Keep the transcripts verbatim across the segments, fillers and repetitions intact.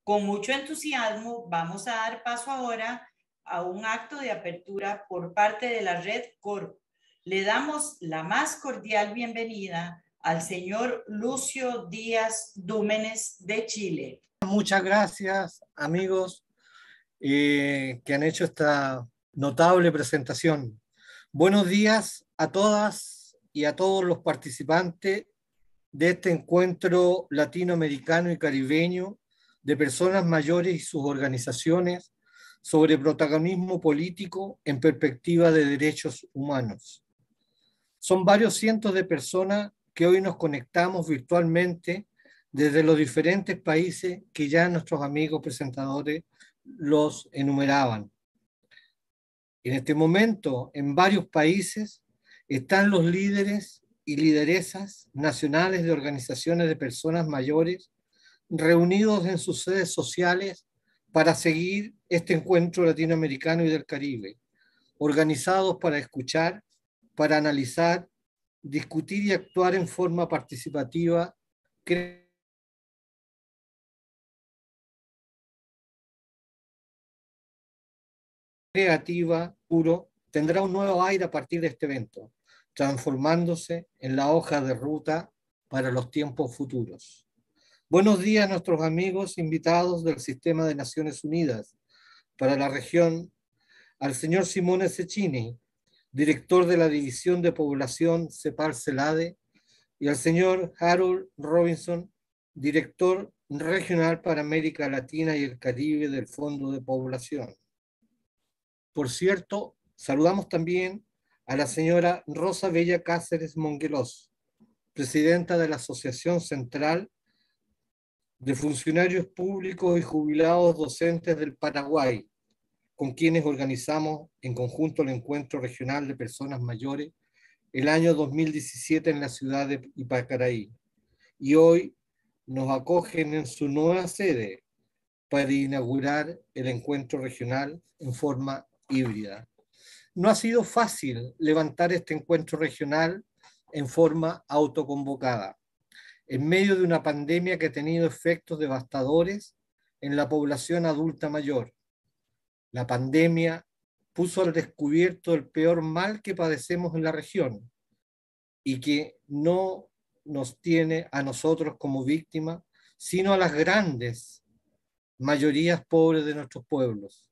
Con mucho entusiasmo vamos a dar paso ahora a un acto de apertura por parte de la Red Corp. Le damos la más cordial bienvenida al señor Lucio Díaz Dúmenes de Chile. Muchas gracias, amigos, eh, que han hecho esta notable presentación. Buenos días a todas y a todos los participantes de este encuentro latinoamericano y caribeño de personas mayores y sus organizaciones sobre protagonismo político en perspectiva de derechos humanos. Son varios cientos de personas que hoy nos conectamos virtualmente desde los diferentes países que ya nuestros amigos presentadores los enumeraban. En este momento, en varios países, están los líderes y lideresas nacionales de organizaciones de personas mayores reunidos en sus sedes sociales para seguir este encuentro latinoamericano y del Caribe, organizados para escuchar, para analizar, discutir y actuar en forma participativa, creativa, puro, tendrá un nuevo aire a partir de este evento, transformándose en la hoja de ruta para los tiempos futuros. Buenos días a nuestros amigos invitados del Sistema de Naciones Unidas para la región, al señor Simone Cecchini, director de la División de Población CEPAL-CELADE, y al señor Harold Robinson, director regional para América Latina y el Caribe del Fondo de Población. Por cierto, saludamos también a la señora Rosa Bella Cáceres Monguelos, presidenta de la Asociación Central de Funcionarios Públicos y Jubilados Docentes del Paraguay, con quienes organizamos en conjunto el Encuentro Regional de Personas Mayores el año dos mil diecisiete en la ciudad de Ipacaraí. Y hoy nos acogen en su nueva sede para inaugurar el encuentro regional en forma híbrida. No ha sido fácil levantar este encuentro regional en forma autoconvocada, en medio de una pandemia que ha tenido efectos devastadores en la población adulta mayor. La pandemia puso al descubierto el peor mal que padecemos en la región y que no nos tiene a nosotros como víctimas, sino a las grandes mayorías pobres de nuestros pueblos.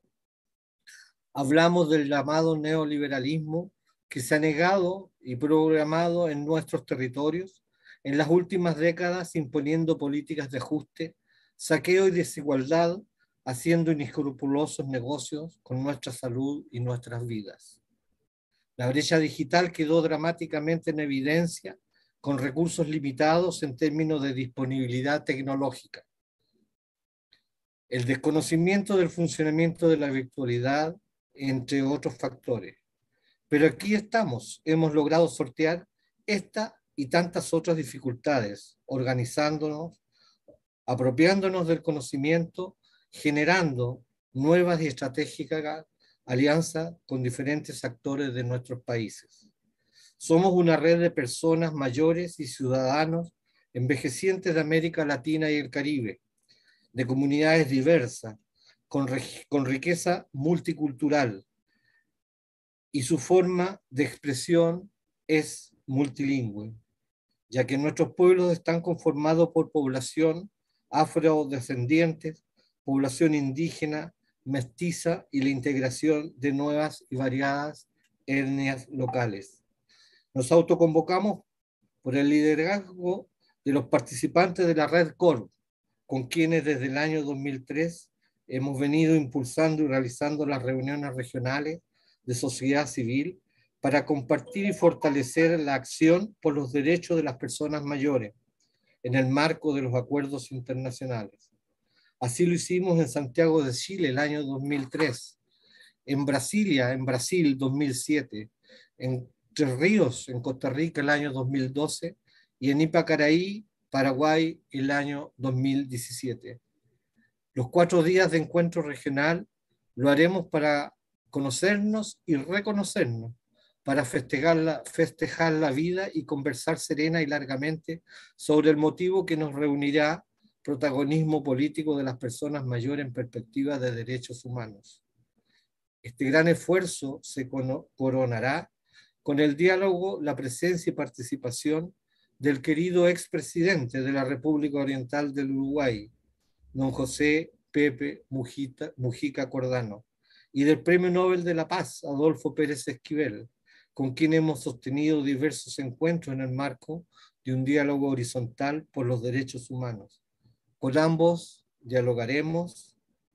Hablamos del llamado neoliberalismo que se ha negado y programado en nuestros territorios en las últimas décadas, imponiendo políticas de ajuste, saqueo y desigualdad, haciendo inescrupulosos negocios con nuestra salud y nuestras vidas. La brecha digital quedó dramáticamente en evidencia con recursos limitados en términos de disponibilidad tecnológica. El desconocimiento del funcionamiento de la virtualidad, entre otros factores. Pero aquí estamos, hemos logrado sortear esta y tantas otras dificultades, organizándonos, apropiándonos del conocimiento, generando nuevas y estratégicas alianzas con diferentes actores de nuestros países. Somos una red de personas mayores y ciudadanos envejecientes de América Latina y el Caribe, de comunidades diversas, con, con riqueza multicultural, y su forma de expresión es multilingüe, ya que nuestros pueblos están conformados por población afrodescendientes, población indígena, mestiza y la integración de nuevas y variadas etnias locales. Nos autoconvocamos por el liderazgo de los participantes de la Red Corp, con quienes desde el año dos mil tres hemos venido impulsando y realizando las reuniones regionales de sociedad civil para compartir y fortalecer la acción por los derechos de las personas mayores en el marco de los acuerdos internacionales. Así lo hicimos en Santiago de Chile el año dos mil tres, en Brasilia, en Brasil dos mil siete, en Tres Ríos, en Costa Rica el año dos mil doce y en Ipacaraí, Paraguay el año dos mil diecisiete. Los cuatro días de encuentro regional lo haremos para conocernos y reconocernos, para festejar la, festejar la vida y conversar serena y largamente sobre el motivo que nos reunirá, protagonismo político de las personas mayores en perspectiva de derechos humanos. Este gran esfuerzo se coronará con el diálogo, la presencia y participación del querido expresidente de la República Oriental del Uruguay, don José Pepe Mujita, Mujica Cordano, y del Premio Nobel de la Paz, Adolfo Pérez Esquivel, con quien hemos sostenido diversos encuentros en el marco de un diálogo horizontal por los derechos humanos. Con ambos dialogaremos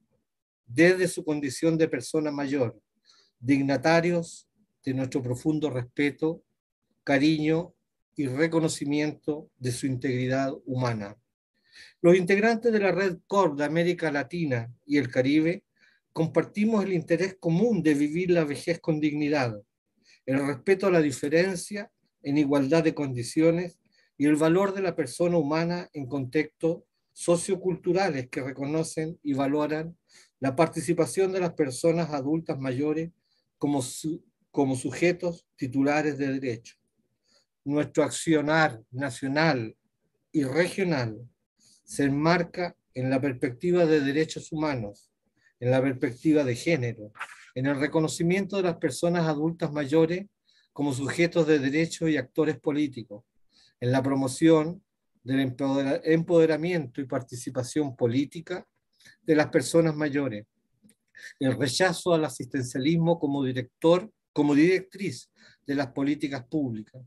desde su condición de persona mayor, dignatarios de nuestro profundo respeto, cariño y reconocimiento de su integridad humana. Los integrantes de la Red Corp de América Latina y el Caribe compartimos el interés común de vivir la vejez con dignidad, el respeto a la diferencia en igualdad de condiciones y el valor de la persona humana en contextos socioculturales que reconocen y valoran la participación de las personas adultas mayores como, su, como sujetos titulares de derechos. Nuestro accionar nacional y regional se enmarca en la perspectiva de derechos humanos, en la perspectiva de género, en el reconocimiento de las personas adultas mayores como sujetos de derechos y actores políticos, en la promoción del empoderamiento y participación política de las personas mayores, el rechazo al asistencialismo como director, como directriz de las políticas públicas.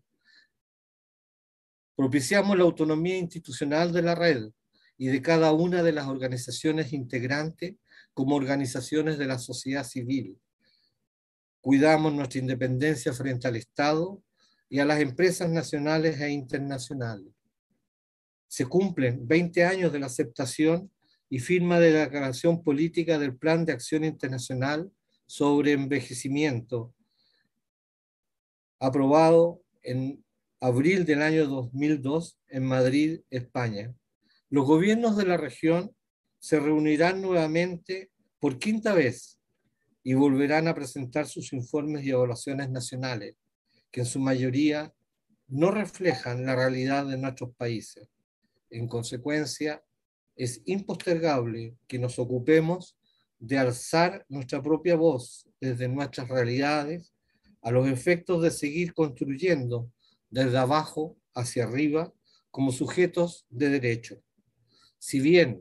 Propiciamos la autonomía institucional de la red y de cada una de las organizaciones integrantes como organizaciones de la sociedad civil. Cuidamos nuestra independencia frente al Estado y a las empresas nacionales e internacionales. Se cumplen veinte años de la aceptación y firma de la declaración política del Plan de Acción Internacional sobre Envejecimiento, aprobado en abril del año dos mil dos en Madrid, España. Los gobiernos de la región se reunirán nuevamente por quinta vez y volverán a presentar sus informes y evaluaciones nacionales, que en su mayoría no reflejan la realidad de nuestros países. En consecuencia, es impostergable que nos ocupemos de alzar nuestra propia voz desde nuestras realidades a los efectos de seguir construyendo desde abajo hacia arriba como sujetos de derecho. Si bien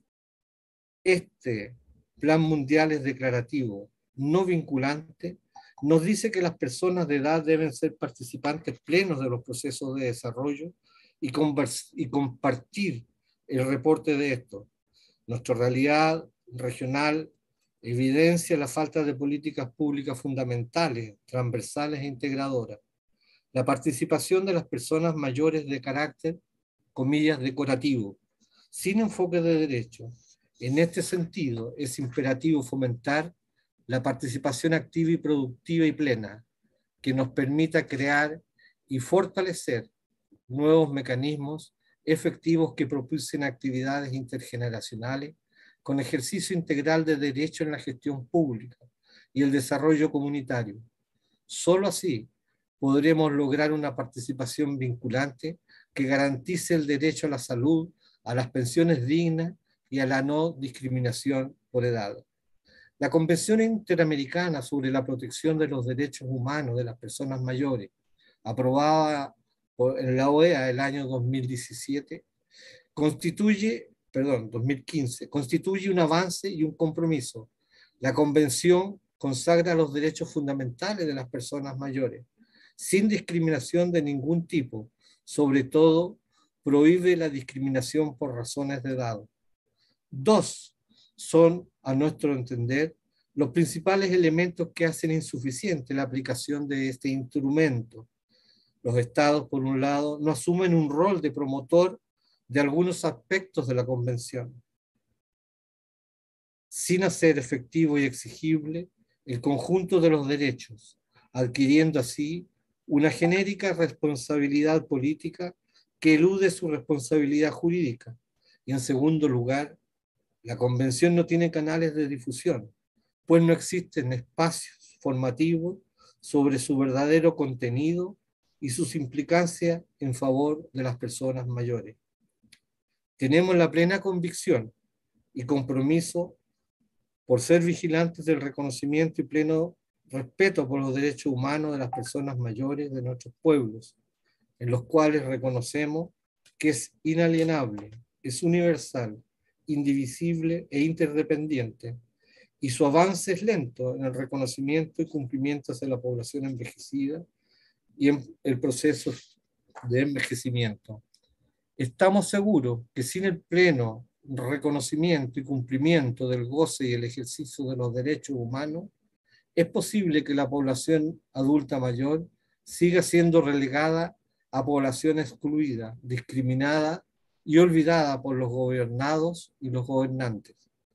este plan mundial es declarativo, no vinculante, nos dice que las personas de edad deben ser participantes plenos de los procesos de desarrollo y, y compartir el reporte de esto. Nuestra realidad regional evidencia la falta de políticas públicas fundamentales, transversales e integradoras. La participación de las personas mayores de carácter, comillas, decorativo, sin enfoque de derecho. En este sentido, es imperativo fomentar la participación activa y productiva y plena, que nos permita crear y fortalecer nuevos mecanismos efectivos que propulsen actividades intergeneracionales con ejercicio integral de derecho en la gestión pública y el desarrollo comunitario. Solo así podremos lograr una participación vinculante que garantice el derecho a la salud, a las pensiones dignas y a la no discriminación por edad. La Convención Interamericana sobre la Protección de los Derechos Humanos de las Personas Mayores, aprobada por, en la O E A el año dos mil diecisiete, constituye, perdón, dos mil quince, constituye un avance y un compromiso. La Convención consagra los derechos fundamentales de las personas mayores, sin discriminación de ningún tipo. Sobre todo, prohíbe la discriminación por razones de edad. Dos son, a nuestro entender, los principales elementos que hacen insuficiente la aplicación de este instrumento. Los estados, por un lado, no asumen un rol de promotor de algunos aspectos de la Convención, sin hacer efectivo y exigible el conjunto de los derechos, adquiriendo así una genérica responsabilidad política que elude su responsabilidad jurídica. Y en segundo lugar, la Convención no tiene canales de difusión, pues no existen espacios formativos sobre su verdadero contenido y sus implicancias en favor de las personas mayores. Tenemos la plena convicción y compromiso por ser vigilantes del reconocimiento y pleno respeto por los derechos humanos de las personas mayores de nuestros pueblos, en los cuales reconocemos que es inalienable, es universal, indivisible e interdependiente, y su avance es lento en el reconocimiento y cumplimiento hacia la población envejecida y en el proceso de envejecimiento. Estamos seguros que sin el pleno reconocimiento y cumplimiento del goce y el ejercicio de los derechos humanos, es posible que la población adulta mayor siga siendo relegada a población excluida, discriminada y olvidada por los gobernados y los gobernantes.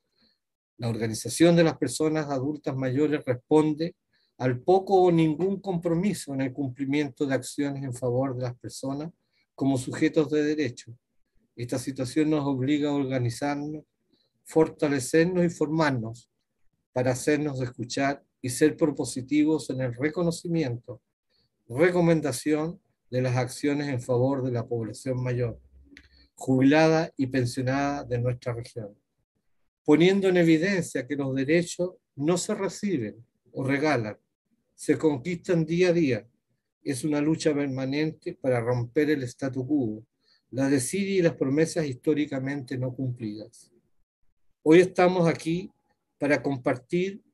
La organización de las personas adultas mayores responde al poco o ningún compromiso en el cumplimiento de acciones en favor de las personas como sujetos de derecho. Esta situación nos obliga a organizarnos, fortalecernos y formarnos para hacernos escuchar y ser propositivos en el reconocimiento, recomendación de las acciones en favor de la población mayor, jubilada y pensionada de nuestra región, poniendo en evidencia que los derechos no se reciben o regalan, se conquistan día a día. Es una lucha permanente para romper el statu quo, la desidia y las promesas históricamente no cumplidas. Hoy estamos aquí para compartir,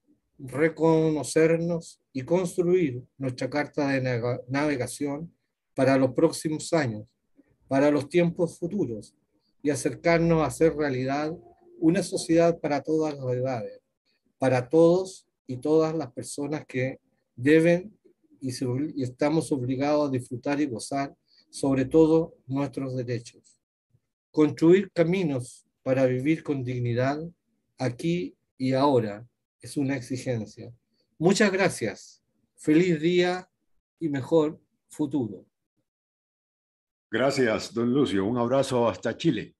reconocernos y construir nuestra carta de navegación para los próximos años, para los tiempos futuros, y acercarnos a hacer realidad una sociedad para todas las edades, para todos y todas las personas que deben y, se, y estamos obligados a disfrutar y gozar, sobre todo nuestros derechos. Construir caminos para vivir con dignidad aquí y ahora es una exigencia. Muchas gracias. Feliz día y mejor futuro. Gracias, don Lucio. Un abrazo hasta Chile.